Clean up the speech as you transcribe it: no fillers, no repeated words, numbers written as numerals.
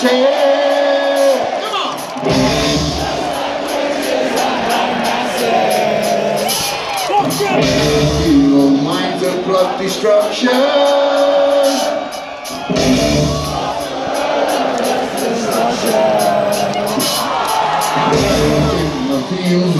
massive. Come on. Evil minds of plot destruction.